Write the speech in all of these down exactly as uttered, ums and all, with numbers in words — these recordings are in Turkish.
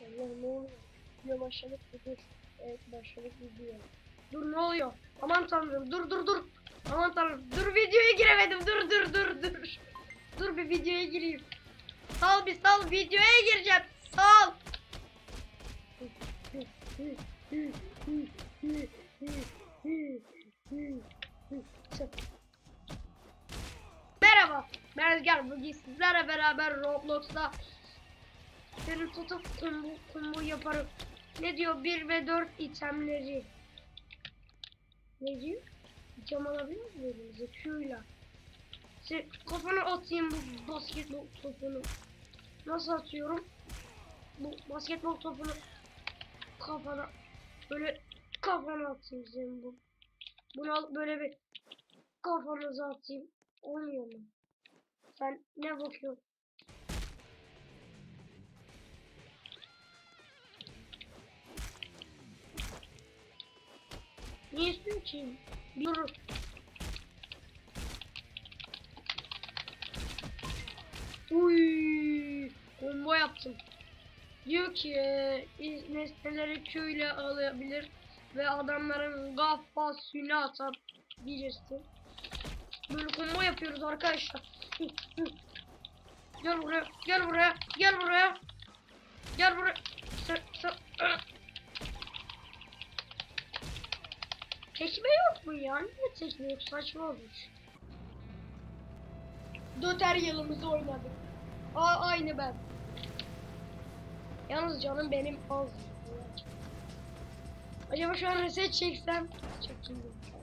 Allah ne oluyor? Video başladık dur. Evet başladık video. Dur ne oluyor? Aman tanrım dur dur dur. Aman tanrım dur videoya giremedim dur dur dur dur. Dur bir videoya gireyim. Sal bir sal videoya gireceğim. Sal. Merhaba. Ben Rüzgar. Bugün sizlerle beraber Roblox'ta seni tutup kumbu, kumbu yaparım. Ne diyor? bir ve dört itemleri. Ne diyor? İtem alabiliyor muyum? Zekiyla. Şey, kafana atayım bu basketbol topunu. Nasıl atıyorum? Bu basketbol topunu kafana böyle kafana atayım senin bu. Bunu alıp böyle bir kafanıza atayım. Olmuyor mu? Sen ne bakıyorsun? Niye istiyorsun ki? Durur. Uy, combo yaptım. Diyor ki nesneleri Q ile alabilir ve adamların kafasını atabilirsin. Böyle combo yapıyoruz arkadaşlar. Gel buraya, gel buraya, gel buraya. Gel buraya. Sen, sen. Tekme yok mu ya? Niye tekme yok? Saçma olmuş. Döter yılımızı oynadık. Aa, aynı ben. Yalnız canım benim az. Acaba şu an reset çeksem? Çekeyim.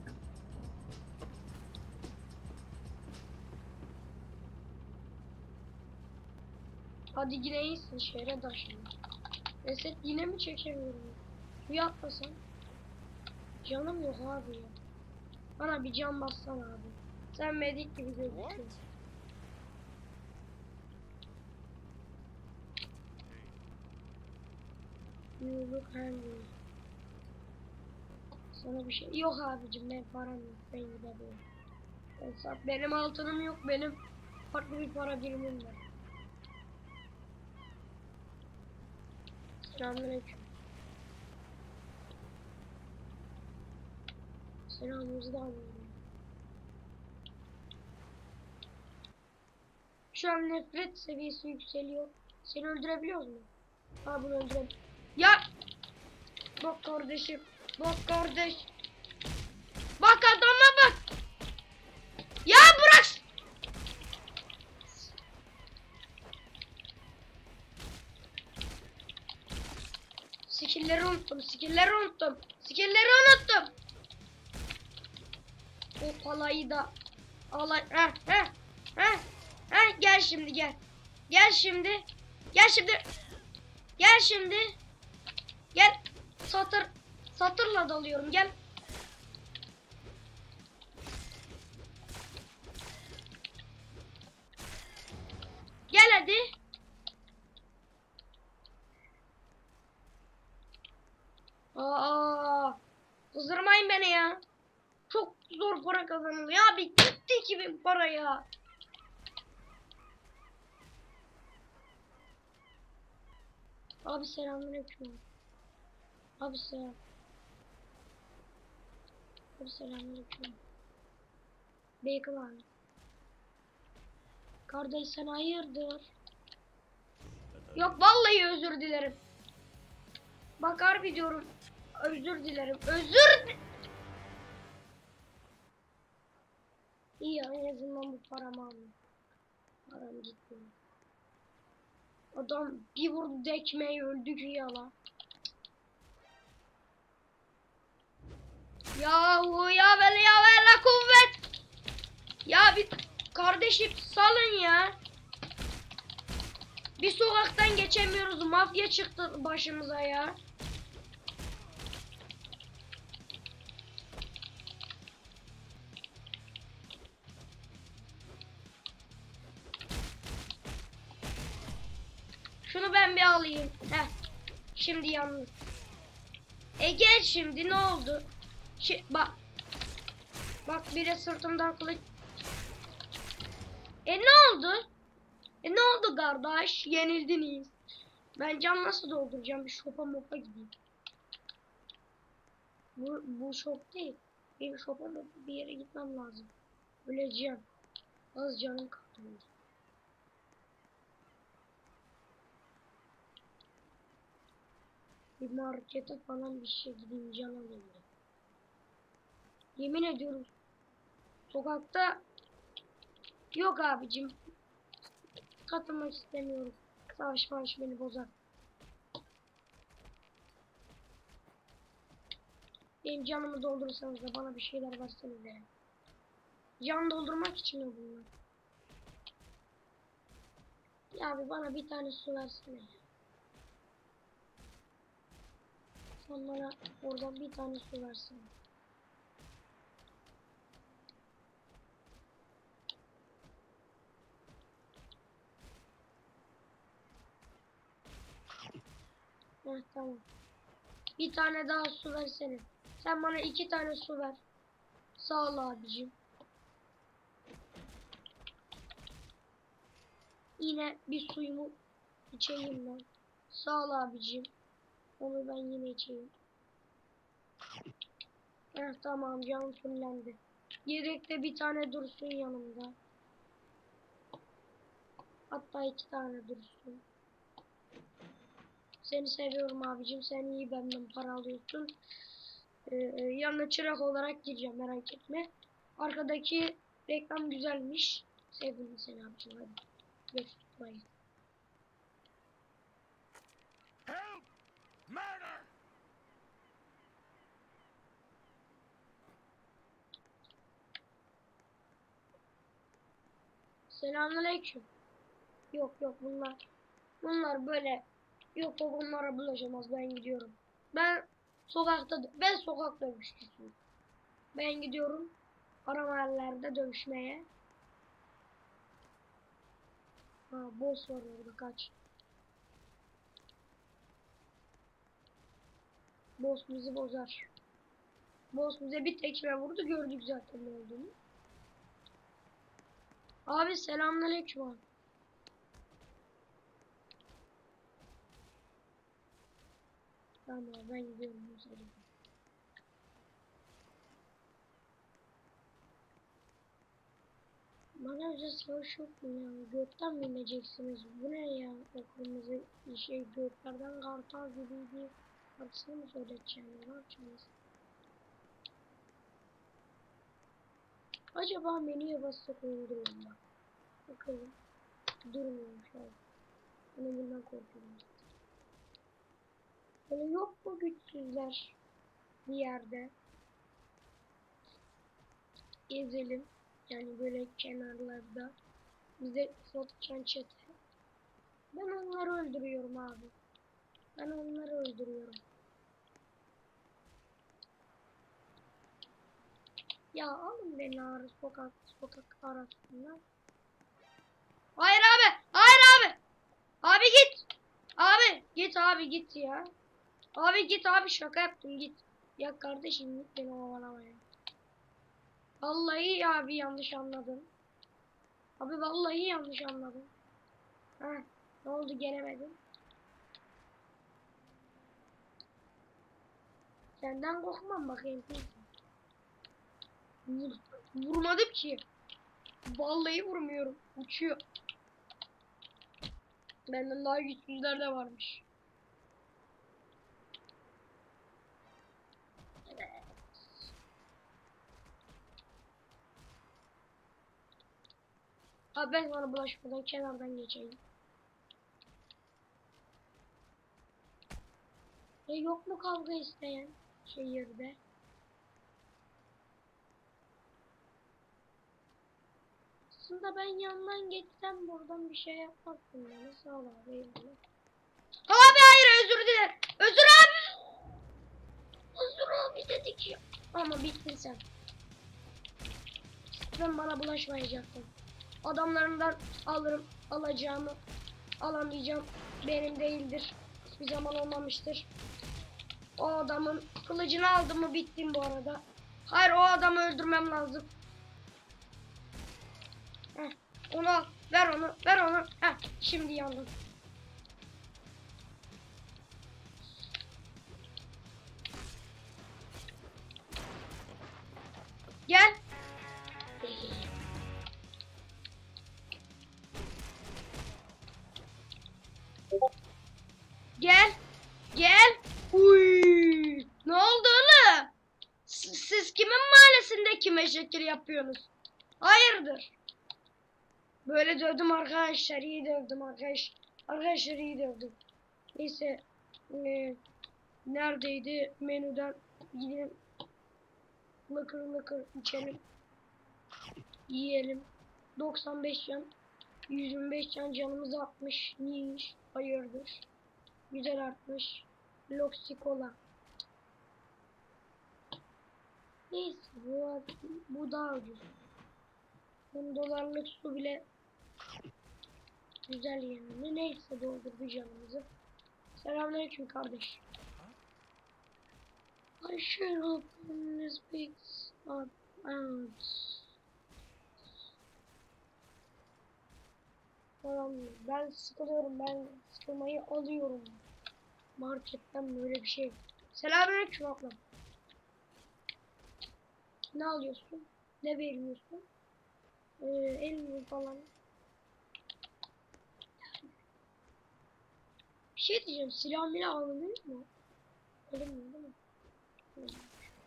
Hadi yine iyisin şehre taşın. Reset yine mi çekemiyorum? Bir atlasam. Canım yok abi ya. Bana bir can bassan abi. Sen medik gibi gözüküyorsun. You look hungry. Sana bir şey yok abicim, ben param yok, ben gidebilirim. Ben, benim altınım yok, benim farklı bir para birimim var. Selamünaleyküm. Selamınızı da alıyorum. Şu an nefret seviyesi yükseliyor. Seni öldürebiliyoruz mu? Ha, bunu öldürelim. Ya! Bak kardeşim. Bak kardeş. Bak adama bak. Ya bırak. Skill'leri unuttum. Skill'leri unuttum. Skill'leri unuttum. O palayı da alay. Heh heh heh. Heh, gel şimdi gel. Gel şimdi. Gel şimdi. Gel şimdi. Gel. Satır. Satırla dalıyorum. Gel. Gel hadi. Aa, kızdırmayın beni ya. Çok zor para kazanılıyor. Abi gitti iki bin para ya. Abi selamünaleyküm. Abi selam. Abi selamünaleyküm. Bacon abi. Kardeş sen hayırdır? Yok vallahi özür dilerim. Bak harbi diyorum. Özür dilerim. Özür. İyi ya, en azından bu paramı aldım. Param gitti. Adam bir vurdu dekmeyi öldü ki yalan. Yahu ya veli ya veli kuvvet. Ya bir kardeşim salın ya. Bir sokaktan geçemiyoruz. Mafya çıktı başımıza ya. Şunu ben bir alayım. Heh. Şimdi yalnız. E gel şimdi, ne oldu? Şi bak. Bak biri sırtımdan kılıç. E ne oldu? E ne oldu kardeş? Yenildiniz. Ben can nasıl dolduracağım? Bir şopa mopa gideyim. Bu, bu şop değil. Bir şopa mopa bir yere gitmem lazım. Öleceğim. Az canım kaldı. Bir markete falan bir şey gideyim, can alayım. Yemin ediyorum. Sokakta yok abicim. Katılmak istemiyorum. Savaş savaş beni bozar. Benim canımı doldurursanız da bana bir şeyler verseniz yani. Can doldurmak için mi bunlar? Ya abi bana bir tane su versene. Sen bana oradan bir tane su versene. Heh, tamam. Bir tane daha su versene. Sen bana iki tane su ver. Sağ ol abicim. Yine bir suyumu içeyim ben. Sağ ol abicim. Onu ben yine içeyim. Heh, tamam canım fullendi. Yedekte bir tane dursun yanımda. Hatta iki tane dursun. Seni seviyorum abicim. Sen iyi benden para alıyorsun. Ee, yanına çırak olarak gireceğim, merak etme. Arkadaki reklam güzelmiş. Sevdim seni abicim, hadi. Görüşürüz. Bye. Help! Murder! Selamünaleyküm. Yok yok bunlar. Bunlar böyle. Yok yok onlara bulaşamaz, ben gidiyorum. Ben sokakta ben sokak dövüşçüsüyüm. Ben gidiyorum arama yerlerde dövüşmeye. Ha, boss var orada, kaç. Boss bizi bozar. Boss bize bir tekme vurdu, gördük zaten ne olduğunu. Abi selamünaleyküm abi. Tamam ben gidiyorum mesela. Bana özel savaş yok mu ya? Gökten mi ineceksiniz? Bu ne ya? O kırmızı şey göklerden kartal gibi bir parçasını mı söyleteceğim? Ne yapacaksınız? Acaba menüye bassak öldürüyorum bak. Bakalım. Durmuyor şu an. Ben bundan korkuyorum. Böyle yok mu güçsüzler bir yerde? Gezelim. Yani böyle kenarlarda. Bize sokacağın çete. Ben onları öldürüyorum abi. Ben onları öldürüyorum. Ya alın beni ağrı sokak sokak arasında. Hayır abi. Hayır abi. Abi git. Abi git abi git ya. Abi git abi, şaka yaptım, git. Ya kardeşim git, beni ovalamaya. Vallahi abi yanlış anladın. Abi vallahi yanlış anladın. Heh, ne oldu, gelemedim. Senden korkmam bakayım. Vur, vurmadım ki. Vallahi vurmuyorum. Uçuyor. Benden daha güçsüzler de varmış. Evet. Abi ben sana bulaşmadan kenardan geçeyim. Ya yok mu kavga isteyen şehirde? Aslında ben yandan geçsem buradan bir şey yapmazsın bana. Sağ ol abi. Abi hayır, özür dilerim. Özür abi. Özür abi dedik ya. Ama bittin sen. Sen bana bulaşmayacaktın. Adamlarından alırım, alacağımı alamayacağım. Benim değildir. Hiçbir zaman olmamıştır. O adamın kılıcını aldım mı bittim bu arada. Hayır, o adamı öldürmem lazım. Heh, onu al. Ver onu. Ver onu. Heh, şimdi yandım. Gel. Gel. Uy. Ne oldu oğlum? S- Siz kimin mahallesinde kime şekil yapıyorsunuz? Hayırdır? Böyle dövdüm arkadaşlar. İyi dövdüm arkadaş. Arkadaşlar iyi dövdüm. Neyse. Ee, neredeydi? Menüden gidelim. Lıkır lıkır içelim. Yiyelim. doksan beş can. yüz yirmi beş can canımız artmış. Niyeymiş? Hayırdır? Güzel artmış. Loxikola. Neyse bu, bu daha ucuz. on dolarlık su bile güzel yani. Neyse doldurdu canımızı. Selamünaleyküm kardeş. I should open this big up out. Tamam, ben sıkılıyorum, ben sıkılmayı alıyorum. Marketten böyle bir şey. Selamünaleyküm ablam. Ne alıyorsun? Ne veriyorsun? Ee, elma falan. Bir şey diyeceğim. Silah milah alınıyor mu? Alınmıyor değil mi? Alınmıyor.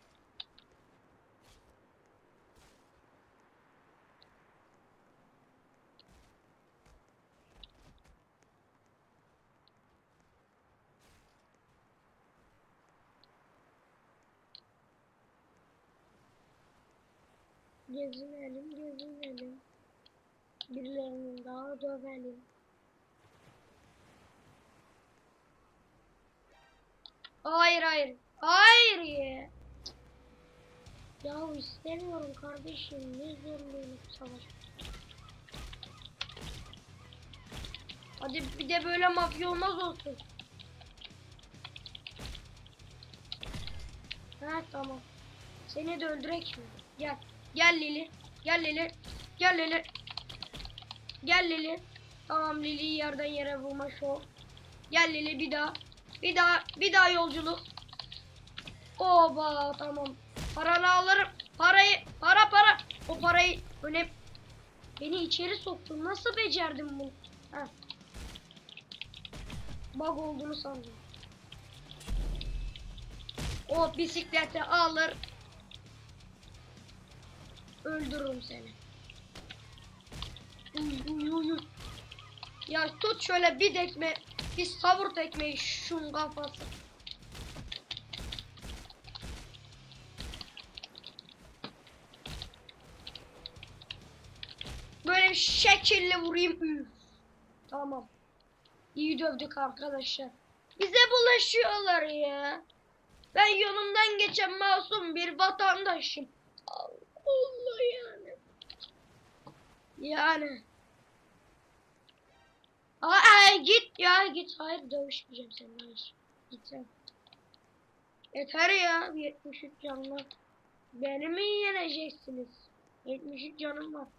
Gezinelim, gezinelim. Birilerinin daha dövelim. Hayır, hayır. Hayır ya. Ya istemiyorum kardeşim. Ne zorluyorsun savaş. Hadi bir de böyle mafya olmaz olsun. Ha tamam. Seni de öldürek mi? Gel. Gel Lili. Gel Lili. Gel Lili. Gel Lili. Tamam Lili'yi yerden yere vurma şov. Gel Lili bir daha. Bir daha. Bir daha yolculuk. Oba tamam. Paranı alırım. Parayı. Para para. O parayı öne. Beni içeri soktun. Nasıl becerdin bunu? Heh. Bug olduğunu sandım. O bisikleti alır. Öldürürüm seni. Uy, uy, uy, uy. Ya tut şöyle bir tekme. Bir savur tekmeyi şun kafası. Böyle bir şekilli vurayım. Üf. Tamam. İyi dövdük arkadaşlar. Bize bulaşıyorlar ya. Ben yolumdan geçen masum bir vatandaşım. Allah yani. Yani. Aa git ya git. Hayır dövüşmeyeceğim seninle. Hayır. Git sen. Yeter ya. yetmiş üç canlı. Beni mi yeneceksiniz? yetmiş üç canım var.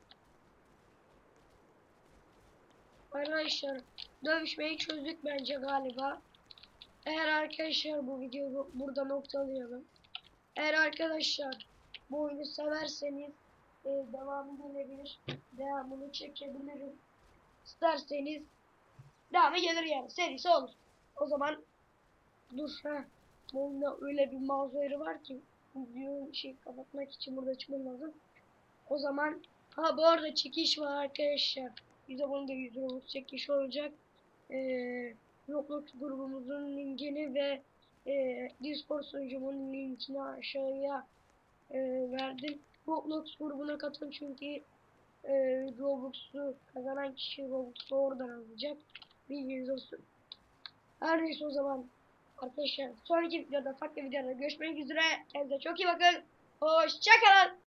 Arkadaşlar dövüşmeyi çözdük bence galiba. Eğer arkadaşlar bu videoyu burada noktalayalım. Eğer arkadaşlar bu oyunu severseniz e, devamı gelebilir. Devamını çekebilirim. İsterseniz devamı gelir yani. Serisi olur. O zaman dur ha. Bu oyunda öyle bir mouse var ki videoyu şey kapatmak için burada çıkmam lazım. O zaman ha bu arada çekiş var arkadaşlar. Bize bunu da yüz liralık çekiş olacak. Ee, Roblox grubumuzun linkini ve e, Discord sunucumun linkini aşağıya e, verdim. Roblox grubuna katılın çünkü e, Roblox'u kazanan kişi Roblox'u oradan alacak. Bilginiz olsun. Her neyse o zaman arkadaşlar sonraki videoda farklı videoda görüşmek üzere. Kendinize çok iyi bakın. Hoşçakalın.